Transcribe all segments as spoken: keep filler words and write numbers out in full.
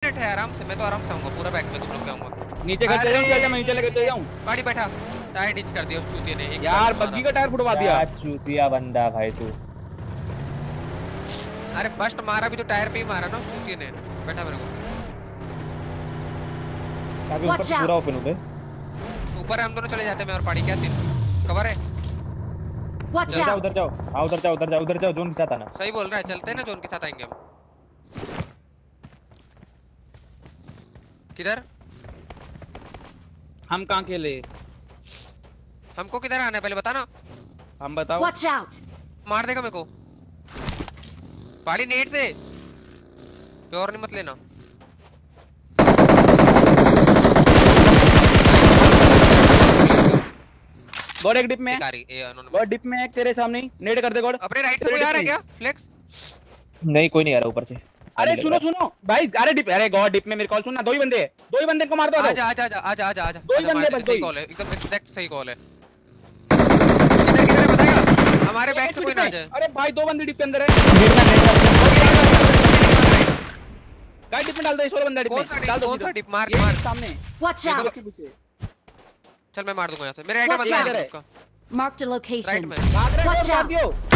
Minute है आराम से, मैं तो आराम से आऊंगा पूरा बैक में तुम लोग के आऊंगा। नीचे कर चले जाऊं, मैं नीचे लेके चले जाऊं। गाड़ी बैठा, टायर डिच कर दिया उस चूतिए ने। यार बग्गी का टायर फुटवा दिया। चूतिया बंदा भाई तू। अरे बस्ट मारा भी तो टायर पे ही मारा ना उस चूतिए ने। बैठा मेरे को अभी ऊपर पूरा ओपन हो गए। ऊपर हम दोनों चले जाते हैं, मैं और पाड़ी क्या सीन कवर है। उधर जाओ उधर जाओ, हां उधर जाओ उधर जाओ उधर जाओ, जोन के साथ आना। सही बोल रहा है, चलते हैं ना जोन के साथ आएंगे हम। किधर हम कहां खेले? हमको किधर आना है पहले बता ना। हम बताओ। Watch out. मार देगा मेरे को पाड़ी नेट से, प्योर नहीं मत लेना। गॉड एक डिप में है, गॉड डिप में है तेरे सामने ही। नेट कर दे गॉड। अपने राइट से कोई आ रहा है क्या फ्लेक्स? नहीं कोई नहीं आ रहा ऊपर से। अरे सुनो सुनो भाई, अरे डिप, अरे गॉड डिप में मेरे कॉल सुनना। दो ही बंदे हैं, दो ही बंदे को मार दो। आजा आजा आजा आजा आजा आजा। दो ही बंदे बस। सही कॉल है, एकदम एग्जैक्ट सही कॉल है। किधर किधर बताएगा? हमारे बैक से कोई ना आ जाए। अरे भाई दो बंदे डिप के अंदर है। गाइस डिप में डाल दो, इस वाला बंदा डिप में डाल दो। कौन सा डिप? मार मार सामने। Watch out. चल मैं मार दूंगा यहां से। मेरे राइट में बंदा है उसका। Mark the location. राइट में वॉच आउट।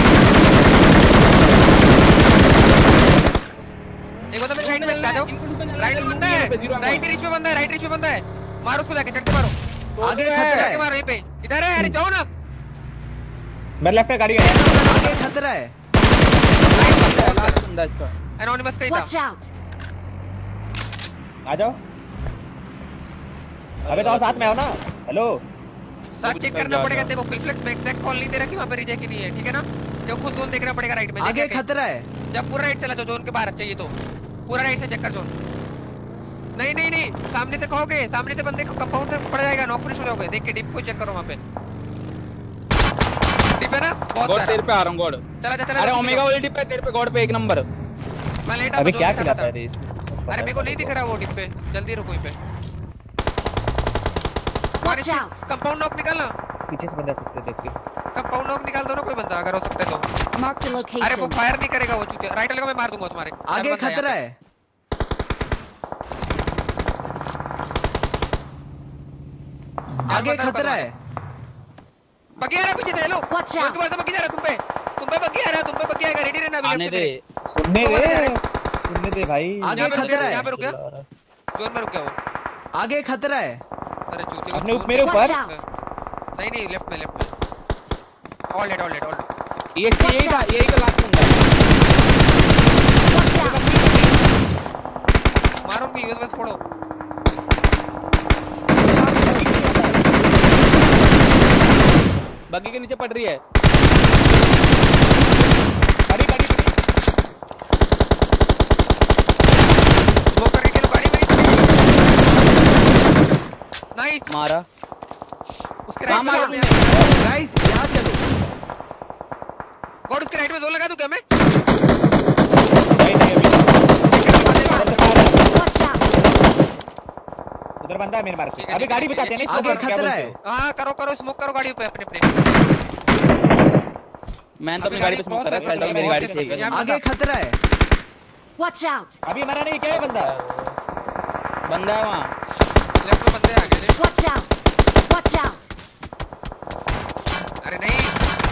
एक बंदा मेरे राइट में आ जाओ। राइट में बंदा है, राइट रीच में बंदा है, राइट रीच में बंदा है। मारो उसको, जाके चढ़ के मारो। आगे खतरा है, मारो यहीं पे। इधर है, अरे जाओ ना। मेरे लेफ्ट पे गाड़ी है। आगे खतरा है। लास्ट बंदा इसका एनोनिमस का ही था। Watch out. आ जाओ। अबे तो साथ में आओ ना। हेलो साथ चेक करना पड़ेगा देखो, किल फ्लेक्स में एग्जैक्ट कॉल नहीं दे रहा कि वहां पे रिजेक्ट ही नहीं है, ठीक है ना? जो खुद जोन देखना पड़ेगा राइट में। आगे खतरा है। जब पूरा राइट चला जाओ, जोन के बाहर चाहिए तो पूरा राइट से चेक कर जोन। नहीं नहीं नहीं, सामने से कहोगे, सामने से बंदे को कंपाउंड से पड़ जाएगा, नॉक फिनिश हो जाओगे। देख के डिप को चेक करो वहां पे। डिप है ना? बहुत गॉड तेरे पे आ रहा हूं गॉड। चला जा चला। अरे ओमेगा वाली डिप है तेरे पे, गॉड पे एक नंबर। मैं लेटा अबे क्या खिलाता है रे इसमें? अरे मेरे को नहीं दिख रहा वो डिप पे। जल्दी रुको यहीं पे। Watch out. कंपाउंड नॉक निकालना। पीछे से बंदा सकते देख के। कंपाउंड नॉक निकाल दो ना कोई बंदा अगर हो सकता है तो। Mark the location. अरे वो फायर नहीं करेगा वो चूतिया। राइट वाले को मैं मार दूंगा तुम्हारे। आगे खतरा है। आगे खतरा है। बग्गी आ रहा पीछे से। लो Watch out. एक बार तो बग्गी जा रहा तुम पे। तुम पे बग्गी आ रहा, तुम पे बग्गी आएगा। रेडी रहना। आने दे, सुनने दे सुनने दे भाई। आगे खतरा है। यहां पे रुक गया, जोन में रुक गया वो। आगे खतरा है। अरे चूतिया अपने मेरे ऊपर। नहीं नहीं, लेफ्ट में लेफ्ट में। All dead all dead all dead. ये यही था, यही का लास्ट बंदा। मारो उनको, यूएस बस फोड़ो। बग्गी के नीचे पड़ रही है। गाड़ी गाड़ी स्मोक करके के लो गाड़ी में। नाइस मारा उसके राइट में। गाइस यहां चलो। गॉड उसके राइट में जोन लगा दूं क्या मैं? नहीं नहीं अभी उधर बंदा है मेरे मार के। अभी गाड़ी बचाते हैं ना। आगे खतरा है। हां करो करो, स्मोक करो गाड़ी पे अपने अपने। मैं तो अपनी गाड़ी पे स्मोक कर रहा था, मेरी गाड़ी सही है। आगे खतरा है। Watch out. अभी हमारा नहीं, क्या है बंदा? बंदा है वहां लेफ्ट में बंदे आ गए। Watch out. Watch out. अरे नहीं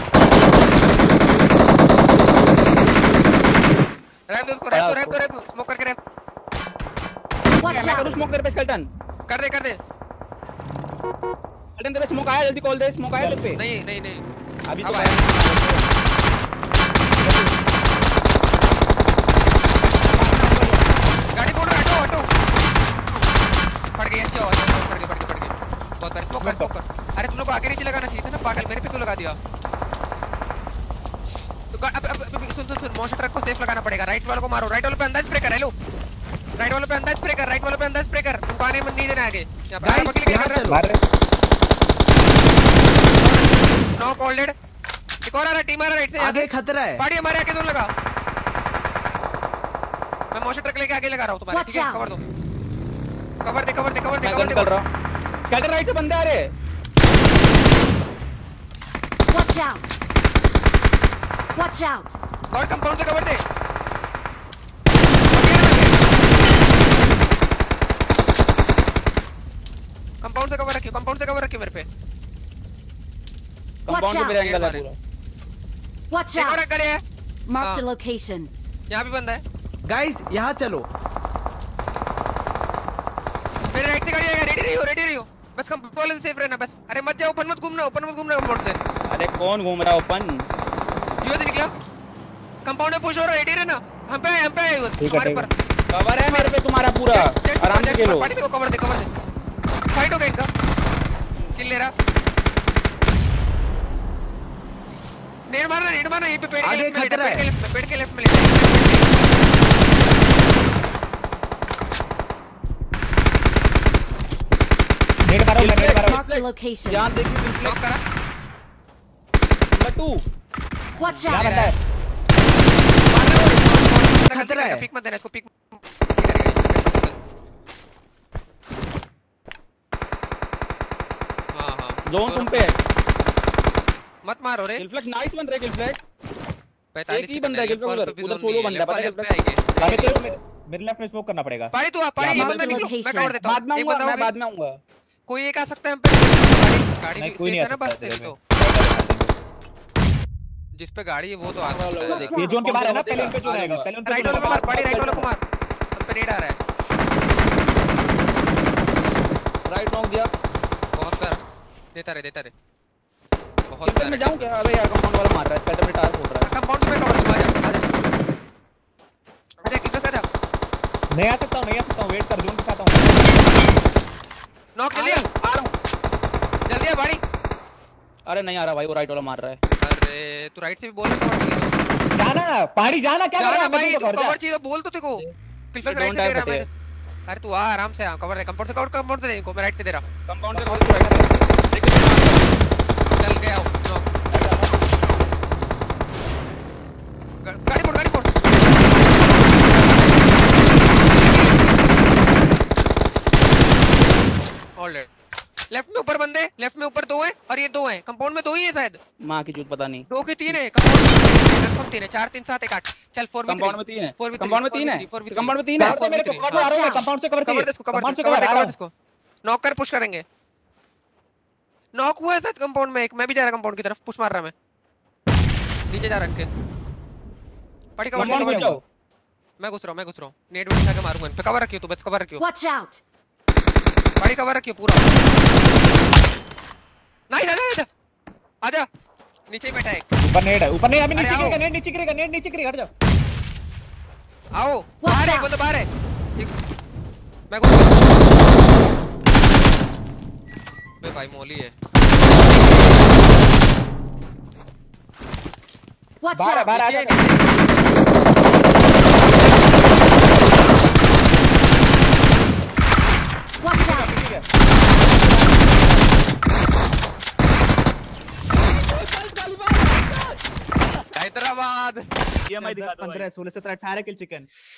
रैप दो उसको, रैप दो रैप दो रैप दो, स्मोक करके रैप। मैं करूं स्मोक तेरे पे स्केल्टन? कर दे कर दे। स्केल्टन तेरे स्मोक आया, जल्दी कॉल दे। स्मोक आया तेरे पे? नहीं नहीं नहीं अभी अब तो आया। गाड़ी फोड़ो, हटो हटो। फट गई, अच्छी आवाज है। फट गई फट गई फट गई। बहुत बार स्मोक कर स्मोक कर। अरे तुम लोग को आगे नीचे लगाना चाहिए था ना पागल, मेरे पे क्यों लगा दिया? तो अब अब सुन सुन सुन, मोशन ट्रक को सेफ लगाना पड़ेगा। राइट वाले को मारो, राइट वाले पे अंदाज स्प्रे कर। हेलो राइट वाले पे अंदाज स्प्रे कर, राइट वाले पे अंदाज स्प्रे कर। तुमको आने मन नहीं देना आगे। यहां पे आगे निकल के मार रहे। नो कॉल्डेड। एक और आ रहा, टीम आ रहा राइट से। आगे खतरा है। गाड़ी हमारे आगे जोन लगा। मैं मोशन ट्रक लेके आगे लगा रहा हूं तुम्हारे, ठीक है? कवर दो कवर दे कवर दे कवर दे कवर दे। निकल रहा हूं। स्केल्टन राइट से बंदे आ रहे। Watch out. Watch out. God compound से कवर दे। कंपाउंड से कवर रखियो मेरे पे। कंपाउंड पे मेरा एंगल है पूरा। Watch एक और out! एंगल है। Marked a हाँ। location. यहाँ भी बंदा है। गाइस यहाँ चलो। मेरे राइट से गाड़ी आएगा, रेडी रहियो, रेडी रहियो। बस कंपाउंड वाले से सेफ रहना बस। अरे मत जाओ, ओपन मत घूमना, ओपन मत घूमना कंपाउंड से। अरे कौन घूम रहा है ओपन? यो से निकला। कंपाउंड में पुश हो रहा है, रेडी रहना। हम पे हम पे है यो हमारे ऊपर। कवर है मेरे पे तुम्हारा पूरा। आराम से खेलो। पार्टी को कवर दे, कवर दे। फाइट हो गया इनका। किल ले रहा। नेड मारना, नेड मारना, ये पे पेड़ के लेफ्ट में लेटा, पेड़ के लेफ्ट में, पेड़ के लेफ्ट में लेटा। नेड मारो, नेड मारो। Marked a location. ध्यान देखिए नॉक रिफ्लेक्ट करा। Number two. Watch क्या out! बंदा है? खतरा है। पिक मत देना इसको, पिक। हाँ हाँ। जोन तुम पे है। मत मारो रे। रिफ्लेक्ट नाइस बन रहा है रिफ्लेक्ट। पैंतालीस एक ही बंदा है गिल्फे उधर, उधर सोलो बंदा पता है मेरे तेरे को मेरे लेफ्ट में स्मोक करना पड़ेगा। पारी तू आ, पारी ये Mark बंदा the निकलो, मैं location. कवर देता हूँ। बाद में एक आऊंगा, बंदा मैं होगा, बाद में आऊंगा। कोई एक आ सकता है हम पे। गाड़ी गाड़ी नहीं भी कोई नहीं safe आ है ना, सकता बस तेरे तेरे तो। में। जिस पे गाड़ी है वो तो आ सकता है, देख। ये जोन के बाहर है ना, पहले उन पे जोन आएगा, पहले उन पे राइट जोन वाला को आएगा। मार, पारी राइट वाला को मार। हम पे रेड आ रहा है। राइट नॉक दिया। बहुत कर देता रहे, देता रहे। बहुत किस में जाऊं क्या? अबे यार कंपाउंड वाला मार रहा है, स्पेटर में टायर फोड़ रहा है। कंपाउंड पे कवर दूंगा, आ जा आ जा किधर से आ जा। नहीं आ सकता हूं, नहीं आ सकता हूं, वेट कर, जोन के साथ हूं। नॉक जल्दी आ, आ रहा हूं। जल्दी आ बाड़ी। अरे नहीं आ रहा भाई, वो राइट वाला मार रहा है। अरे तू राइट से भी बोल रहा है। जाना, पहाड़ी जाना, क्या कर रहा जाना है? मैं भाई, तुमको तू कवर कवर चाहिए तो बोल तो तेको। किल्फर राइट से दे रहा है। अरे तू आ आराम से आ, कवर दे, कंपाउंड से कवर, कंपाउंड से दे इनको, मैं राइट से दे रहा हूं। कंपाउंड से कवर राइट है। देखो चल गया हूं। नॉक। गाड़ी मोड़, गाड़ी मोड़। ऑलराइट। लेफ्ट में ऊपर बंदे, लेफ्ट में ऊपर दो हैं और ये दो हैं, कंपाउंड में दो ही है शायद। मां की चूत पता नहीं। दो के तीन है कंपाउंड में, कंफर्म तीन है। चार तीन सात एक आठ। चल फोर भी कंपाउंड में तीन है। फोर भी कंपाउंड में तीन है। कंपाउंड में तीन है। कवर दे मेरे को, कवर आ रहा हूं मैं, कंपाउंड से कवर कवर चाहिए। दे इसको, कवर कंपाउंड दे, से कवर कवर दे, आ रहा कवर हूं। दे इसको। नॉक कर, पुश करेंगे। नॉक हुआ है शायद कंपाउंड में एक, मैं भी जा रहा कंपाउंड की तरफ, पुश मार रहा मैं। नीचे जा रख के पड़ी कवर, कंपाउंड में कवर जाओ। मैं घुस रहा हूं, मैं घुस रहा हूं। नेट वेट उठा के मारूंगा इन पे। कवर रखियो तू, बस कवर रखियो। Watch out! पड़ी कवर रखियो पूरा। नहीं नहीं नहीं, आजा। नीचे ही बैठा है। ऊपर नेड है, ऊपर नहीं, अभी अरे नीचे आओ। गिरेगा, नेड नीचे गिरेगा, नेड नीचे गिरेगा, हट जाओ। आओ Watch बाहर है, out. बंदा बाहर है। एक- मैं घुस रहा हूं। बे भाई मोली है। Watch बाहर है, out! बाहर आ नीचे जा। है, Watch out! ठीक है। हैदराबाद। ईएमआई दिखा दो भाई। पंद्रह, सोलह, सत्रह, अठारह किल चिकन।